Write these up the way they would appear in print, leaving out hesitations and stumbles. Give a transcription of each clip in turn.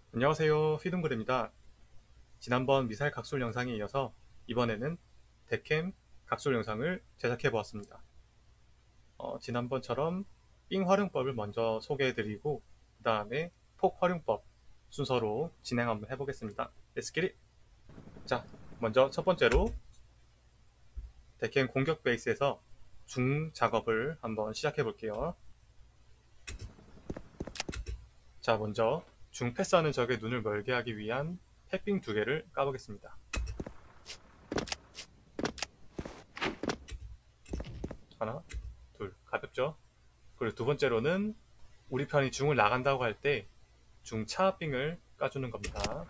안녕하세요. 휘둥그레입니다. 지난번 미사일 각솔 영상에 이어서 이번에는 데캠 각솔 영상을 제작해 보았습니다. 지난번처럼 삥 활용법을 먼저 소개해 드리고 그 다음에 폭 활용법 순서로 진행 한번 해보겠습니다. Let's get it! 자, 먼저 첫 번째로 데캠 공격 베이스에서 중 작업을 한번 시작해 볼게요. 자, 먼저 중 패스하는 적의 눈을 멀게 하기 위한 햇빙 두 개를 까보겠습니다. 하나, 둘, 가볍죠? 그리고 두 번째로는 우리 편이 중을 나간다고 할 때 중 차빙을 까주는 겁니다.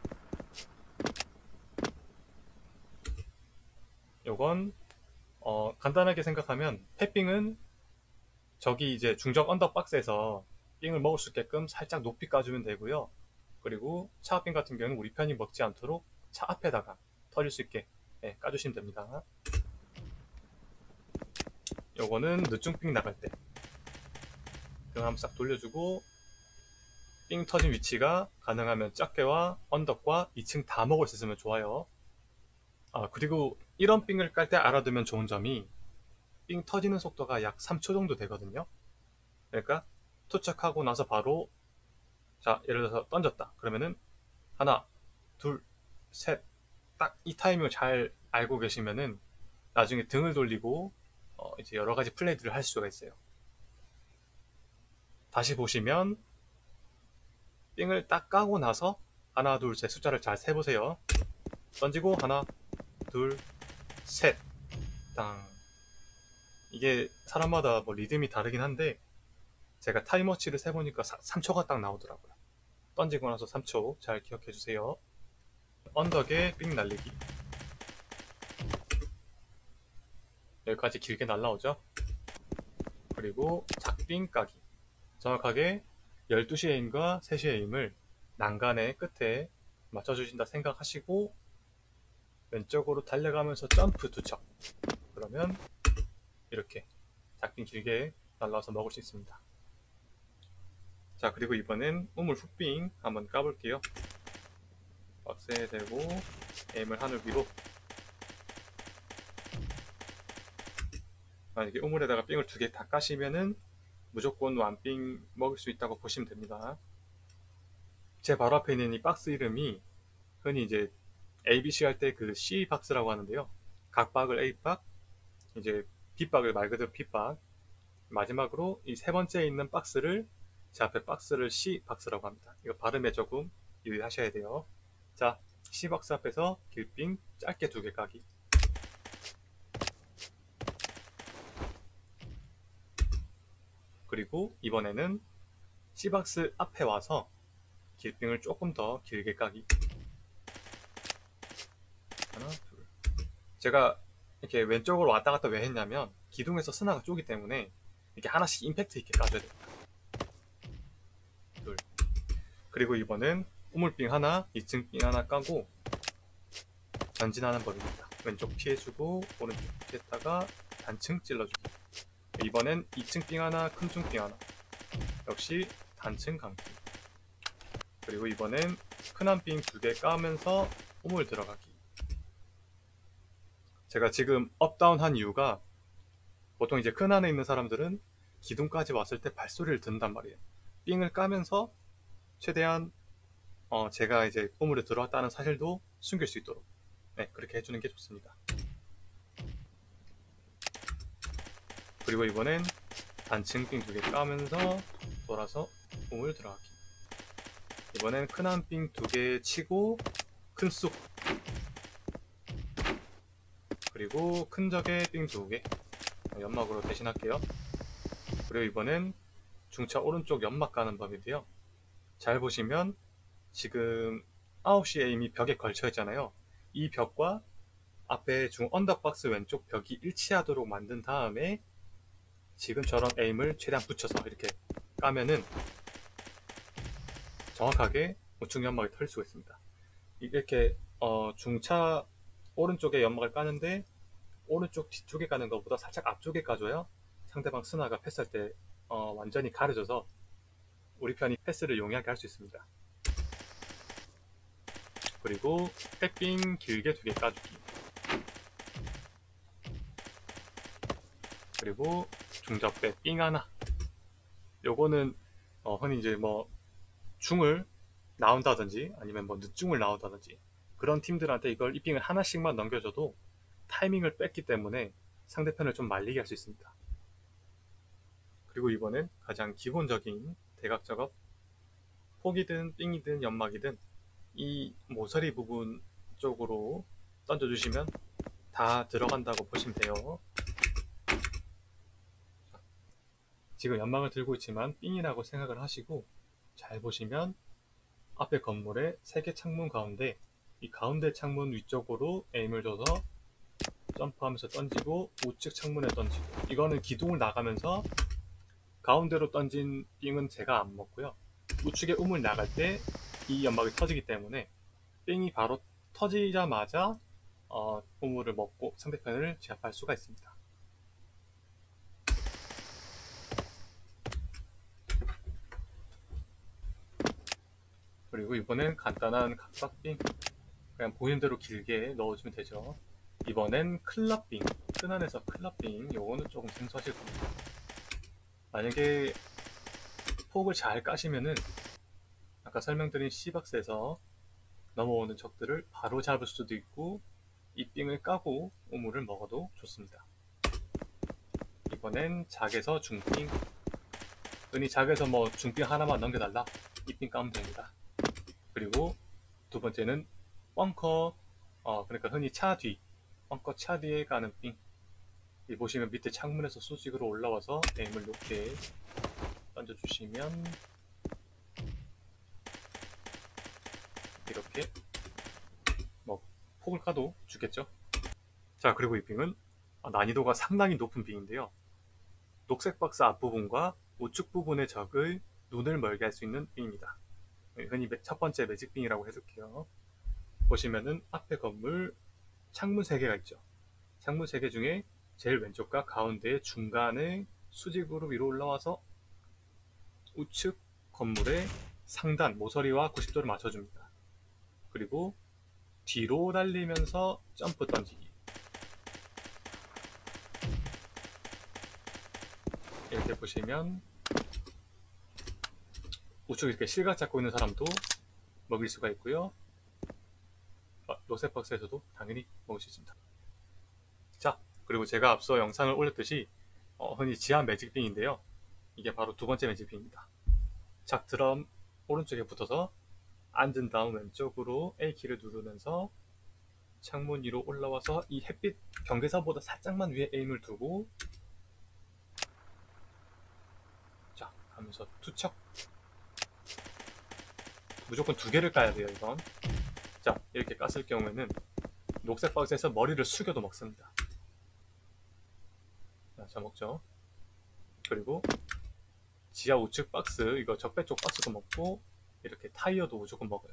요건 간단하게 생각하면 햇빙은 적이 이제 중적 언덕 박스에서 빙을 먹을 수 있게끔 살짝 높이 까주면 되고요. 그리고 차빙 같은 경우는 우리 편이 먹지 않도록 차 앞에다가 터질 수 있게 까주시면 됩니다. 요거는 늦중빙 나갈 때 등 한번 싹 돌려주고 삥 터진 위치가 가능하면 짝개와 언덕과 2층 다 먹을 수 있으면 좋아요. 그리고 이런 삥을 깔 때 알아두면 좋은 점이 삥 터지는 속도가 약 3초 정도 되거든요. 그러니까 투척하고 나서 바로 자 예를 들어서 던졌다 그러면은 하나 둘 셋 딱 이 타이밍을 잘 알고 계시면은 나중에 등을 돌리고 이제 여러 가지 플레이들을 할 수가 있어요. 다시 보시면 삥을 딱 까고 나서 하나 둘 셋 숫자를 잘 세보세요. 던지고 하나 둘 셋 땅. 이게 사람마다 뭐 리듬이 다르긴 한데 제가 타이머치를 세보니까 3초가 딱 나오더라고요. 던지고 나서 3초 잘 기억해 주세요. 언덕에 삥 날리기. 여기까지 길게 날라오죠. 그리고 작빙 까기. 정확하게 12시의 에임과 3시의 에임을 난간의 끝에 맞춰주신다 생각하시고 왼쪽으로 달려가면서 점프 투척. 그러면 이렇게 작빙 길게 날라와서 먹을 수 있습니다. 자, 그리고 이번엔 우물 훅빙 한번 까볼게요. 박스에 대고 에임을 하늘 위로. 만약에 우물에다가 빙을 2개 다 까시면은 무조건 완빙 먹을 수 있다고 보시면 됩니다. 제 바로 앞에 있는 이 박스 이름이 흔히 이제 ABC 할 때 그 C 박스라고 하는데요. 각 박을 A 박, 이제 B 박을 말 그대로 B 박, 마지막으로 이 세 번째에 있는 박스를 제 앞에 박스를 C 박스라고 합니다. 이거 발음에 조금 유의하셔야 돼요. 자, C 박스 앞에서 길빙 짧게 2개 까기. 그리고 이번에는 C박스 앞에 와서 길빙을 조금 더 길게 까기. 하나, 둘. 제가 이렇게 왼쪽으로 왔다 갔다 왜 했냐면 기둥에서 스나가 쪼기 때문에 이렇게 하나씩 임팩트 있게 까줘야 됩니다. 둘. 그리고 이번엔 우물빙 하나, 2층 빙 하나 까고 전진하는 법입니다. 왼쪽 피해주고 오른쪽 피했다가 단층 찔러주기. 이번엔 2층 빙 하나, 큰 중 빙 하나. 역시 단층 감기. 그리고 이번엔 큰한 빙 2개 까면서 우물 들어가기. 제가 지금 업다운 한 이유가 보통 이제 큰 안에 있는 사람들은 기둥까지 왔을 때 발소리를 듣는단 말이에요. 삥을 까면서 최대한 제가 이제 우물에 들어왔다는 사실도 숨길 수 있도록 그렇게 해주는 게 좋습니다. 그리고 이번엔 단층 삥 2개 까면서 돌아서 우물 들어가기. 이번엔 큰한 삥 2개 치고 큰 쑥, 그리고 큰 적에 삥 2개 연막으로 대신할게요. 그리고 이번엔 중차 오른쪽 연막 가는 법인데요. 잘 보시면 지금 9시 에임이 벽에 걸쳐 있잖아요. 이 벽과 앞에 중 언덕박스 왼쪽 벽이 일치하도록 만든 다음에 지금처럼 에임을 최대한 붙여서 이렇게 까면은 정확하게 우측 연막이 털릴 수가 있습니다. 이렇게 중차 오른쪽에 연막을 까는데 오른쪽 뒤쪽에 까는 것보다 살짝 앞쪽에 까줘야 상대방 스나가 패스할 때 완전히 가려져서 우리 편이 패스를 용이하게 할 수 있습니다. 그리고 햇빙 길게 2개 까주기. 그리고 중적배 삥 하나. 요거는 흔히 이제 뭐 중을 나온다든지 아니면 뭐 늦중을 나온다든지 그런 팀들한테 이걸 이 삥을 하나씩만 넘겨줘도 타이밍을 뺐기 때문에 상대편을 좀 말리게 할 수 있습니다. 그리고 이번엔 가장 기본적인 대각 작업, 폭이든 삥이든 연막이든 이 모서리 부분 쪽으로 던져주시면 다 들어간다고 보시면 돼요. 지금 연막을 들고 있지만 삥이라고 생각을 하시고 잘 보시면 앞에 건물의 3개 창문 가운데 이 가운데 창문 위쪽으로 에임을 줘서 점프하면서 던지고 우측 창문에 던지고, 이거는 기둥을 나가면서 가운데로 던진 삥은 제가 안 먹고요. 우측에 우물 나갈 때 이 연막이 터지기 때문에 삥이 바로 터지자마자 우물을 먹고 상대편을 제압할 수가 있습니다. 그리고 이번엔 간단한 각박빙, 그냥 보이는 대로 길게 넣어주면 되죠. 이번엔 클럽빙, 흔한에서 클럽빙, 요거는 조금 생소하실 겁니다. 만약에 폭을 잘 까시면은 아까 설명드린 C박스에서 넘어오는 적들을 바로 잡을 수도 있고 이 빙을 까고 우물을 먹어도 좋습니다. 이번엔 작에서 중빙, 흔히 작에서 뭐 중빙 하나만 넘겨달라, 이 빙 까면 됩니다. 그리고 두 번째는 벙커, 그러니까 흔히 차 뒤, 벙커 차 뒤에 가는 빙. 이 보시면 밑에 창문에서 수직으로 올라와서 에임을 높게 던져주시면 이렇게 뭐 폭을 까도 죽겠죠. 자, 그리고 이 빙은 난이도가 상당히 높은 빙인데요. 녹색 박스 앞부분과 우측 부분의 적의 눈을 멀게 할 수 있는 빙입니다. 흔히 첫 번째 매직 빙이라고 해둘게요. 보시면은 앞에 건물 창문 3개가 있죠. 창문 3개 중에 제일 왼쪽과 가운데 중간에 수직으로 위로 올라와서 우측 건물의 상단 모서리와 90도를 맞춰줍니다. 그리고 뒤로 달리면서 점프 던지기. 이렇게 보시면 우측 이렇게 실각 잡고 있는 사람도 먹일 수가 있고요. 로셋박스에서도 당연히 먹을 수 있습니다. 자, 그리고 제가 앞서 영상을 올렸듯이 흔히 지하 매직빙인데요. 이게 바로 두 번째 매직빙입니다. 작 드럼 오른쪽에 붙어서 앉은 다음 왼쪽으로 A키를 누르면서 창문 위로 올라와서 이 햇빛 경계선보다 살짝만 위에 에임을 두고 자 하면서 투척. 무조건 2개를 까야 돼요 이건. 자, 이렇게 깠을 경우에는 녹색 박스에서 머리를 숙여도 먹습니다. 자, 먹죠. 그리고 지하 우측 박스, 이거 적배 쪽 박스도 먹고 이렇게 타이어도 무조건 먹어요.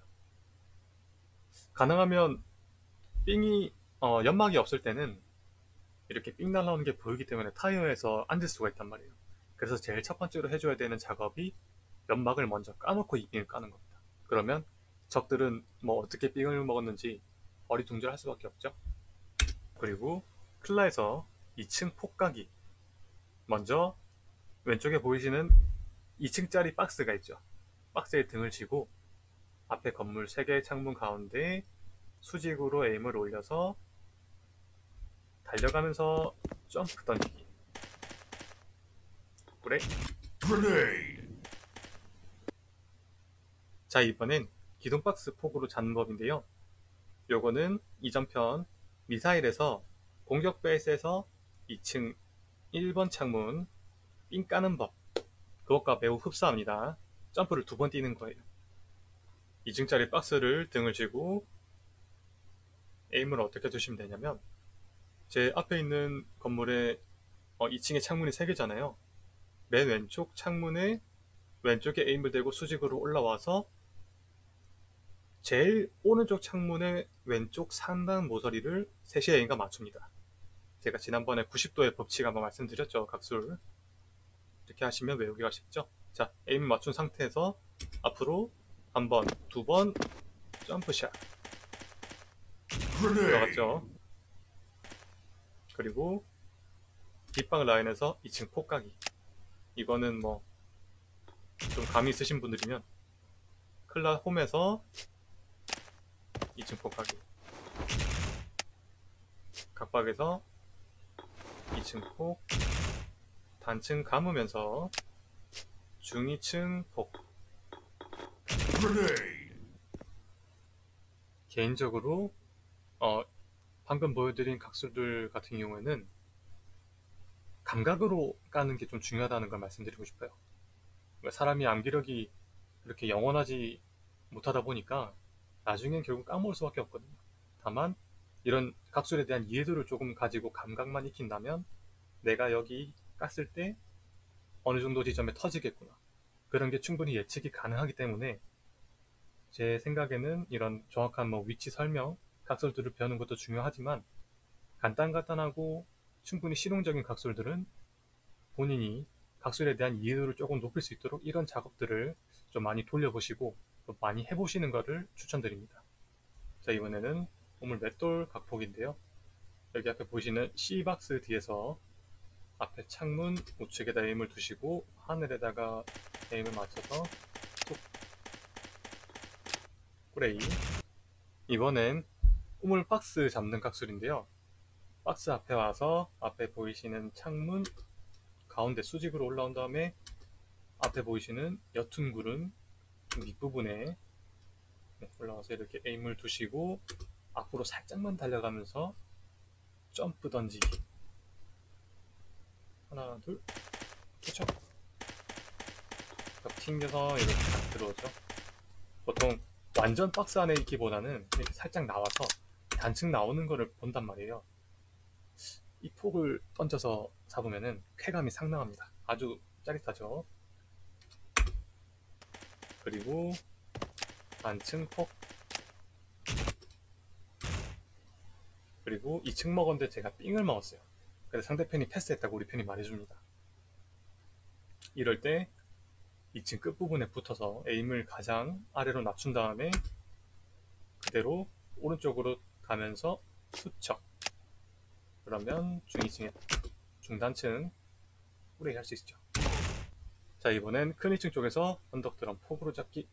가능하면 삥이 연막이 없을 때는 이렇게 삥 날라오는 게 보이기 때문에 타이어에서 앉을 수가 있단 말이에요. 그래서 제일 첫 번째로 해줘야 되는 작업이 연막을 먼저 까놓고 이 삥을 까는 겁니다. 그러면 적들은 뭐 어떻게 삥을 먹었는지 어리둥절할 수밖에 없죠. 그리고 클라에서 2층 폭가기, 먼저 왼쪽에 보이시는 2층짜리 박스가 있죠. 박스에 등을 쥐고 앞에 건물 3개의 창문 가운데 수직으로 에임을 올려서 달려가면서 점프 던지기. 그래. 자, 이번엔 기둥박스 폭으로 잡는 법인데요. 요거는 이전편 미사일에서 공격 베이스에서 2층 1번 창문 삥 까는 법, 그것과 매우 흡사합니다. 점프를 2번 뛰는 거예요. 2층짜리 박스를 등을 쥐고 에임을 어떻게 두시면 되냐면, 제 앞에 있는 건물에 2층에 창문이 3개잖아요. 맨 왼쪽 창문에 왼쪽에 에임을 대고 수직으로 올라와서 제일 오른쪽 창문의 왼쪽 상단 모서리를 3시의 에임과 맞춥니다. 제가 지난번에 90도의 법칙 한번 말씀드렸죠. 각술. 이렇게 하시면 외우기가 쉽죠. 자, 에임 맞춘 상태에서 앞으로 한 번, 2번 점프샷. 들어갔죠. 그리고 뒷방 라인에서 2층 폭가기. 이거는 뭐 좀 감이 있으신 분들이면 클라 홈에서 2층 폭가기, 각박에서 2층 폭, 단층 감으면서 중2층 폭. 개인적으로 방금 보여드린 각술들 같은 경우에는 감각으로 까는 게 좀 중요하다는 걸 말씀드리고 싶어요. 사람이 암기력이 그렇게 영원하지 못하다 보니까 나중엔 결국 까먹을 수밖에 없거든요. 다만 이런 각술에 대한 이해도를 조금 가지고 감각만 익힌다면 내가 여기 깠을 때 어느 정도 지점에 터지겠구나, 그런 게 충분히 예측이 가능하기 때문에 제 생각에는 이런 정확한 뭐 위치 설명, 각설들을 배우는 것도 중요하지만 간단하고 충분히 실용적인 각설들은 본인이 각설에 대한 이해도를 조금 높일 수 있도록 이런 작업들을 좀 많이 돌려보시고 또 많이 해보시는 것을 추천드립니다. 자, 이번에는 우물 맷돌 각폭인데요. 여기 앞에 보시는 C박스 뒤에서 앞에 창문 우측에다 에임을 두시고 하늘에다가 에임을 맞춰서 툭 꾸레이. 이번엔 우물 박스 잡는 각술인데요. 박스 앞에 와서 앞에 보이시는 창문 가운데 수직으로 올라온 다음에 앞에 보이시는 옅은 구름 밑부분에 올라와서 이렇게 에임을 두시고 앞으로 살짝만 달려가면서 점프 던지기. 하나 둘 투척. 튕겨서 이렇게 딱 들어오죠. 보통 완전 박스 안에 있기보다는 이렇게 살짝 나와서 단층 나오는 거를 본단 말이에요. 이 폭을 던져서 잡으면은 쾌감이 상당합니다. 아주 짜릿하죠. 그리고 단층 폭, 그리고 2층 먹었는데 제가 삥을 먹었어요. 그래서 상대편이 패스했다고 우리 편이 말해줍니다. 이럴 때 2층 끝부분에 붙어서 에임을 가장 아래로 낮춘 다음에 그대로 오른쪽으로 가면서 투척. 그러면 중2층에 중단층 꾸레이 할 수 있죠. 자, 이번엔 큰 2층 쪽에서 언덕 드럼 폭으로 잡기.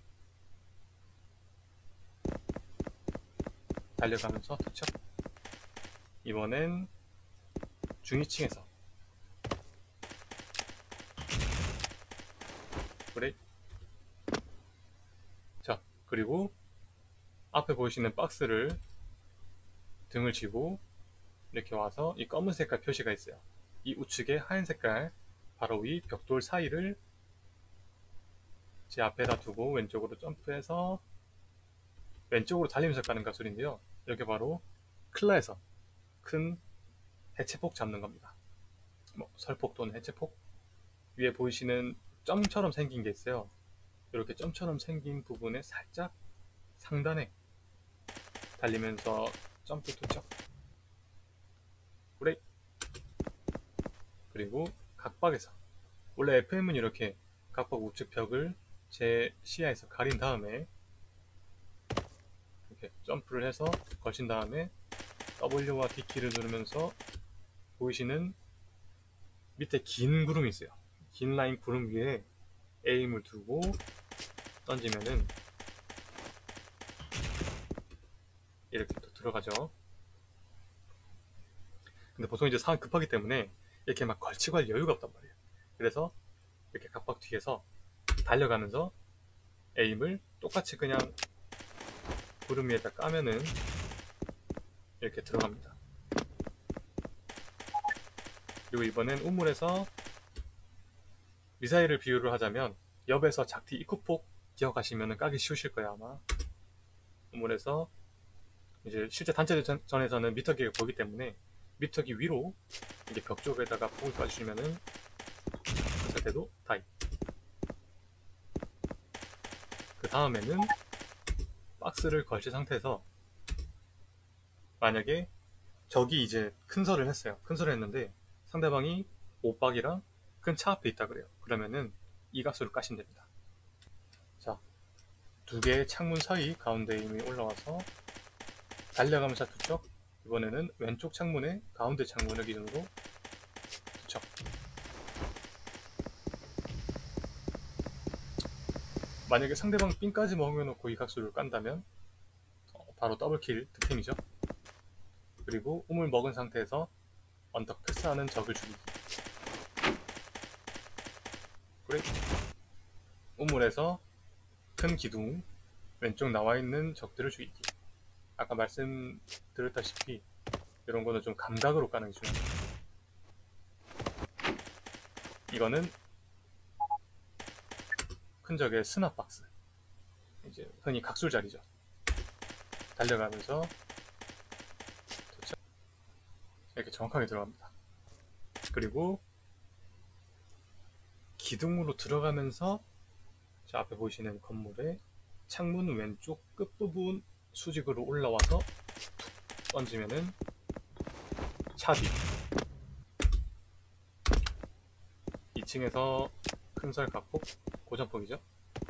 달려가면서 투척. 이번엔 중2층에서 꾸레이. 자, 그리고 앞에 보이시는 박스를 등을 쥐고 이렇게 와서 이 검은 색깔 표시가 있어요. 이 우측에 하얀 색깔 바로 위 벽돌 사이를 제 앞에다 두고 왼쪽으로 점프해서 왼쪽으로 달리면서 가는 각술인데요. 여기 바로 클라에서 큰 해체폭 잡는 겁니다. 뭐 설폭 또는 해체폭. 위에 보이시는 점처럼 생긴 게 있어요. 이렇게 점처럼 생긴 부분에 살짝 상단에 달리면서 점프 투척 브레이크. 그리고 각박에서 원래 FM은 이렇게 각박 우측 벽을 제 시야에서 가린 다음에 이렇게 점프를 해서 걸친 다음에 W와 D키를 누르면서 보이시는 밑에 긴 구름이 있어요. 긴 라인 구름 위에 에임을 두고 던지면은 이렇게 또 들어가죠. 근데 보통 이제 상황이 급하기 때문에 이렇게 막 걸치고 할 여유가 없단 말이에요. 그래서 이렇게 각박 뒤에서 달려가면서 에임을 똑같이 그냥 구름 위에다 까면은 이렇게 들어갑니다. 그리고 이번엔 우물에서 미사일을 비유를 하자면 옆에서 작디 입구폭 기억하시면 까기 쉬우실 거예요 아마. 우물에서 이제 실제 단체전에서는 미터기가 보이기 때문에 미터기 위로 이게 벽 쪽에다가 폭을 쏴주시면은 했을 때도 다이. 그 다음에는 박스를 걸친 상태에서 만약에 적이 이제 큰설을 했어요. 큰설을 했는데 상대방이 옷박이랑 큰 차 앞에 있다 그래요. 그러면은 이 각수를 까시면 됩니다. 자, 두 개의 창문 사이 가운데 이미 올라와서 달려가면서 투척. 이번에는 왼쪽 창문에 가운데 창문을 기준으로 투척. 만약에 상대방 삥까지 먹여놓고 이 각수를 깐다면 바로 더블킬 득템이죠. 그리고 우물 먹은 상태에서 언덕 패스하는 적을 죽이기. 그래. 우물에서 큰 기둥 왼쪽 나와있는 적들을 죽이기. 아까 말씀드렸다시피 이런 거는 좀 감각으로 까는 게 중요합니다. 이거는 큰 적의 스납 박스, 이제 흔히 각술 자리죠. 달려가면서 도착. 이렇게 정확하게 들어갑니다. 그리고 기둥으로 들어가면서 저 앞에 보이시는 건물의 창문 왼쪽 끝부분 수직으로 올라와서 툭 던지면은 차뒤. 2층에서 큰설 각폭 고전폭이죠.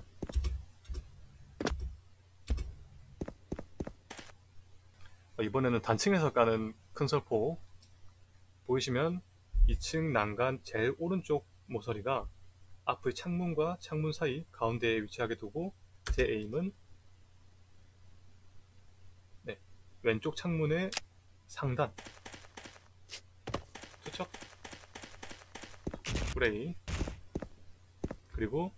이번에는 단층에서 까는 큰설폭 보이시면 2층 난간 제일 오른쪽 모서리가 앞의 창문과 창문 사이 가운데에 위치하게 두고 제 에임은 왼쪽 창문의 상단 투척 브레이. 그리고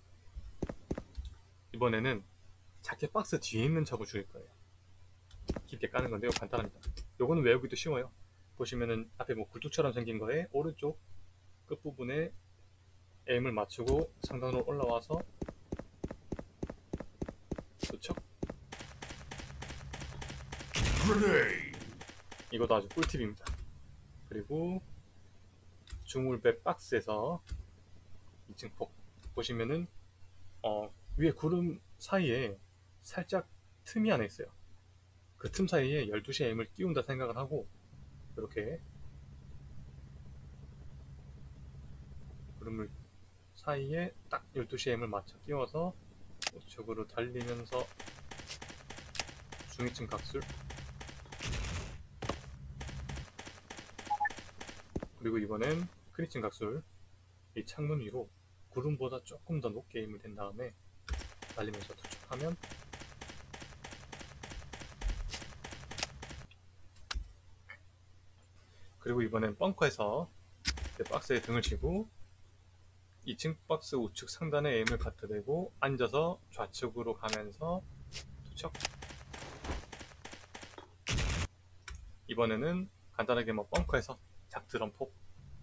이번에는 자켓 박스 뒤에 있는 적을 죽일 거예요. 깊게 까는 건데요, 간단합니다. 요거는 외우기도 쉬워요. 보시면은 앞에 뭐 굴뚝처럼 생긴 거에 오른쪽 끝부분에 에임을 맞추고 상단으로 올라와서 투척. 이것도 아주 꿀팁입니다. 그리고 중울배 박스에서 2층 폭 보시면은 위에 구름 사이에 살짝 틈이 하나 있어요. 그 틈 사이에 12시 M을 끼운다 생각을 하고 이렇게 구름을 사이에 딱 12시 M을 맞춰 끼워서 우측으로 달리면서 중위층 각술. 그리고 이번엔 크리층 각술. 이 창문 위로 구름보다 조금 더 높게 에임을 댄 다음에 달리면서 투척하면 그리고 이번엔 벙커에서 박스에 등을 치고 2층 박스 우측 상단에 에임을 갖다 대고 앉아서 좌측으로 가면서 투척. 이번에는 간단하게 뭐 벙커에서 작드럼 폭.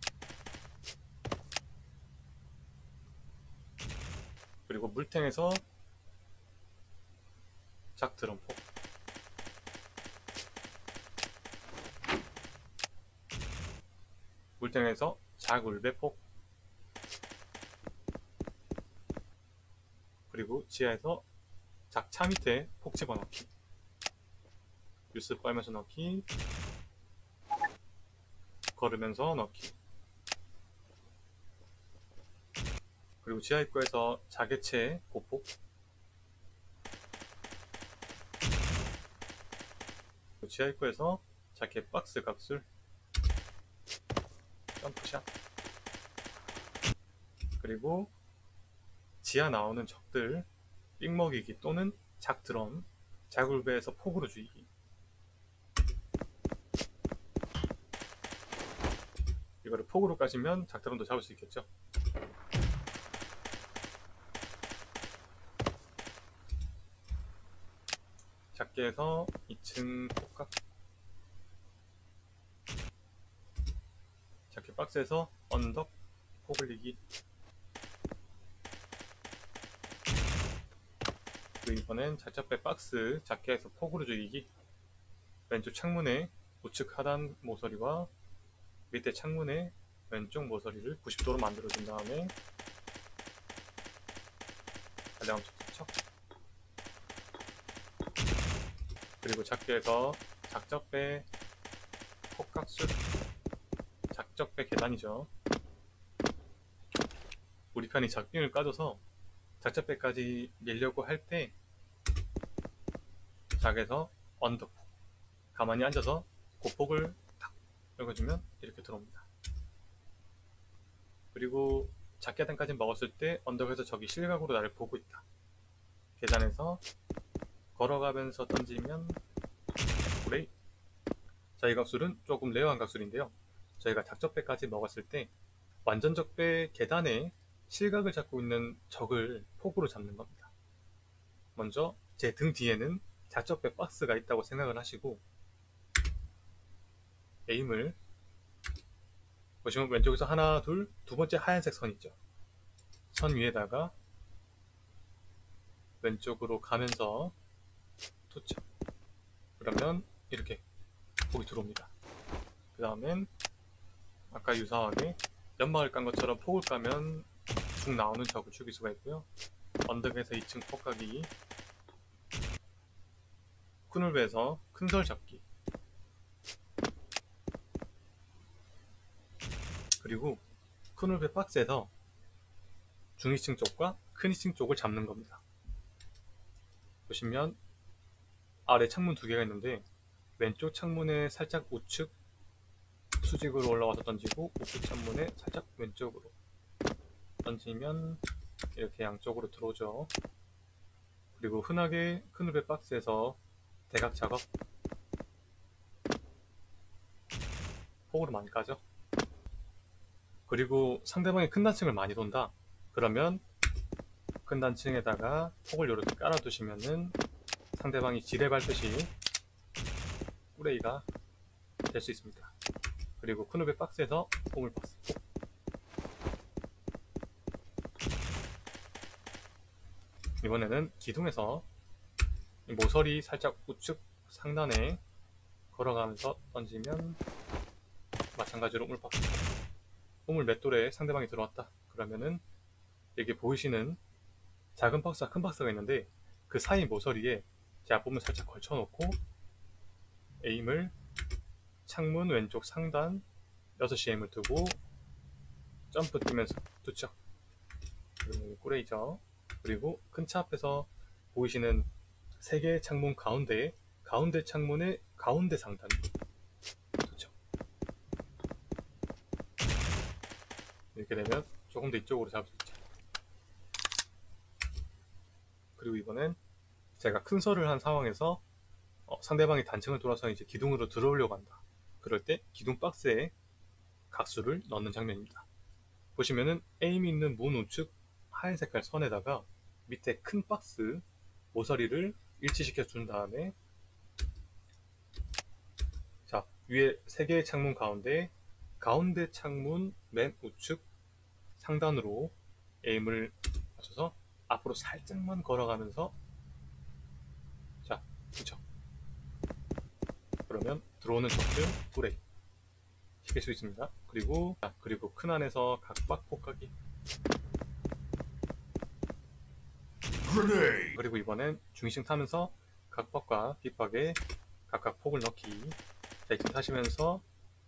그리고 물탱에서 작드럼 폭. 물탱에서 작울배 폭. 그리고 지하에서 작차 밑에 폭 집어넣기. 뉴스 빨면서 넣기. 걸으면서 넣기. 그리고 지하 입구에서 자개체 고폭. 지하 입구에서 자켓 박스 각술. 점프샷. 그리고 지하 나오는 적들 삑먹이기 또는 작드럼 자굴배에서 폭으로 죽이기. 이거를 폭으로 까시면 작드럼도 잡을 수 있겠죠. 작게 해서 2층 폭각. 자켓 박스에서 언덕 폭 올리기. 그리고 이번엔 자켓배 박스 자켓에서 폭으로 죽이기. 왼쪽 창문의 우측 하단 모서리와 밑에 창문의 왼쪽 모서리를 90도로 만들어준 다음에 달려가면서 투척. 그리고 작게해서 작적배 폭각술. 작적배 계단이죠. 우리 편이 작빙을 까줘서 작적배까지 밀려고 할 때 작에서 언덕폭 가만히 앉아서 고폭을 탁 열어주면 이렇게 들어옵니다. 그리고 작계단까지 먹었을 때 언덕에서 적이 실각으로 나를 보고 있다. 계단에서 걸어가면서 던지면 브레이. 자, 이 각술은 조금 레어한 각술인데요. 저희가 작적배까지 먹었을 때 완전 적배 계단에 실각을 잡고 있는 적을 폭으로 잡는 겁니다. 먼저 제 등 뒤에는 작적배 박스가 있다고 생각을 하시고 에임을 보시면 왼쪽에서 하나, 둘, 두 번째 하얀색 선 있죠. 선 위에다가 왼쪽으로 가면서 투척. 그러면 이렇게 폭이 들어옵니다. 그 다음엔 아까 유사하게 연막을 깐 것처럼 폭을 까면 쭉 나오는 적을 죽일 수가 있고요. 언덕에서 2층 폭가기, 큰울배에서 큰설 잡기, 그리고 큰울배 박스에서 중 2층 쪽과 큰 2층 쪽을 잡는 겁니다. 보시면 아래 창문 두 개가 있는데 왼쪽 창문에 살짝 우측 수직으로 올라와서 던지고 우측 창문에 살짝 왼쪽으로 던지면 이렇게 양쪽으로 들어오죠. 그리고 흔하게 큰울배 박스에서 대각 작업 폭으로 많이 까죠. 그리고 상대방이 큰 단층을 많이 돈다. 그러면 큰 단층에다가 폭을 이렇게 깔아두시면은 상대방이 지뢰 밟듯이 꾸레이가 될 수 있습니다. 그리고 큰울배 박스에서 우물 박스 폭. 이번에는 기둥에서 이 모서리 살짝 우측 상단에 걸어가면서 던지면 마찬가지로 우물 박스 폭. 우물 맷돌에 상대방이 들어왔다. 그러면은 여기 보이시는 작은 박스와 큰 박스가 있는데 그 사이 모서리에 제 앞부분 살짝 걸쳐놓고 에임을 창문 왼쪽 상단 6시 에임을 두고 점프 뛰면서 투척. 그리고 꾸레이죠. 그리고 큰 차 앞에서 보이시는 3개의 창문 가운데 창문의 가운데 상단 투척. 이렇게 되면 조금 더 이쪽으로 잡을 수 있죠. 그리고 이번엔 제가 큰 설을 한 상황에서 상대방이 단층을 돌아서 이제 기둥으로 들어오려고 한다. 그럴 때 기둥 박스에 각수를 넣는 장면입니다. 보시면은 에임이 있는 문 우측 하얀 색깔 선에다가 밑에 큰 박스 모서리를 일치시켜 준 다음에 자, 위에 3개의 창문 가운데 창문 맨 우측 상단으로 에임을 맞춰서 앞으로 살짝만 걸어가면서 자, 그쵸. 그러면 들어오는 적들 뿌레이 시킬 수 있습니다. 그리고 큰 안에서 각박 폭가기. 그리고 이번엔 중심 타면서 각박과 빗박에 각각 폭을 넣기. 자, 이쯤 타시면서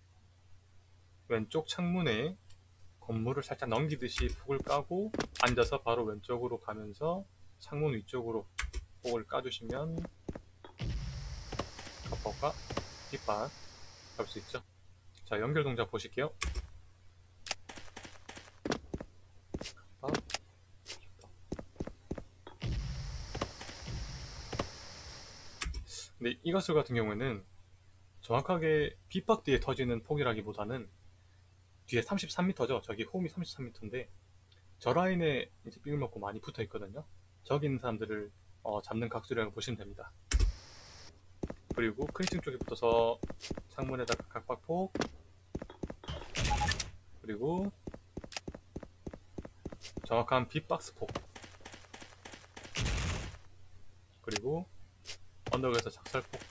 왼쪽 창문에 건물을 살짝 넘기듯이 폭을 까고 앉아서 바로 왼쪽으로 가면서 창문 위쪽으로 폭을 까주시면 각박과 빗박 잡을 수 있죠. 자, 연결 동작 보실게요. 각박, 빗박. 근데 이 가술 같은 경우에는 정확하게 빗박 뒤에 터지는 폭이라기보다는 뒤에 33m죠. 저기 홈이 33m인데 저 라인에 이제 삥을 먹고 많이 붙어 있거든요. 저기 있는 사람들을 잡는 각술이라고 보시면 됩니다. 그리고 크리층 쪽에 붙어서 창문에다가 각박폭, 그리고 정확한 빗박스 폭, 그리고 언덕에서 작살폭.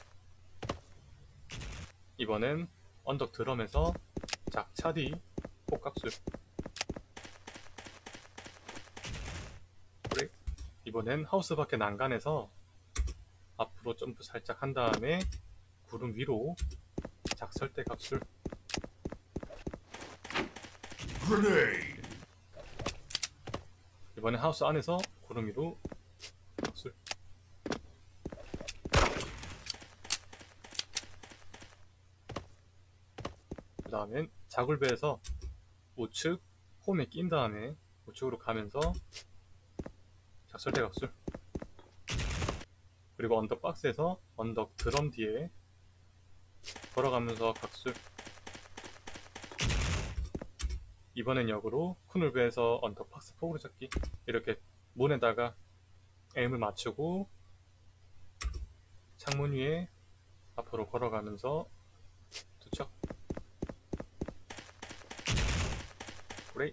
이번엔 언덕 드럼에서 작차디 폭각술. 그래. 이번엔 하우스 밖에 난간에서 앞으로 점프 살짝 한 다음에 구름 위로 작설대 각술. 이번엔 하우스 안에서 구름 위로 각술. 다음엔 자굴배에서 우측 홈에 낀 다음에 우측으로 가면서 작설대 각술, 그리고 언덕 박스에서 언덕 드럼 뒤에 걸어가면서 각술, 이번엔 역으로 쿠눌베에서 언덕 박스 폭으로 잡기, 이렇게 문에다가 에임을 맞추고 창문 위에 앞으로 걸어가면서 투척, 브레이.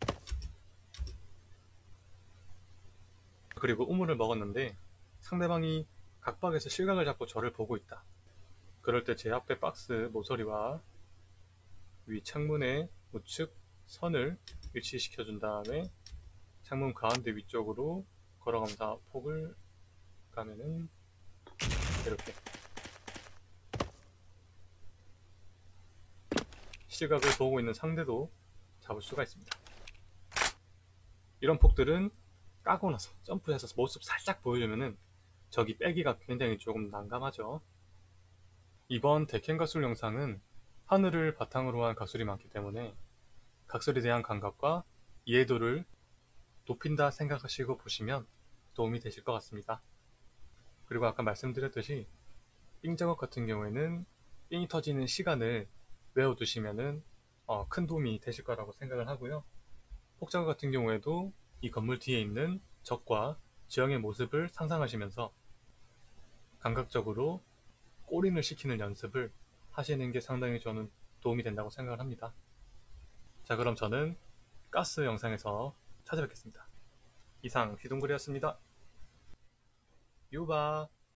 그리고 우물을 먹었는데 상대방이 각박에서 실각을 잡고 저를 보고 있다. 그럴 때 제 앞에 박스 모서리와 위 창문의 우측 선을 위치시켜 준 다음에 창문 가운데 위쪽으로 걸어가면서 폭을 가면은 이렇게 실각을 보고 있는 상대도 잡을 수가 있습니다. 이런 폭들은 까고 나서 점프해서 모습 살짝 보여주면은 적이 빼기가 굉장히 조금 난감하죠. 이번 데켄 각술 영상은 하늘을 바탕으로 한 각술이 많기 때문에 각술에 대한 감각과 이해도를 높인다 생각하시고 보시면 도움이 되실 것 같습니다. 그리고 아까 말씀드렸듯이 삥 작업 같은 경우에는 삥이 터지는 시간을 외워두시면은 큰 도움이 되실 거라고 생각을 하고요. 폭 작업 같은 경우에도 이 건물 뒤에 있는 적과 지형의 모습을 상상하시면서 감각적으로 꼬린을 시키는 연습을 하시는 게 상당히 저는 도움이 된다고 생각을 합니다. 자, 그럼 저는 가스 영상에서 찾아뵙겠습니다. 이상 휘둥그레였습니다. 유바.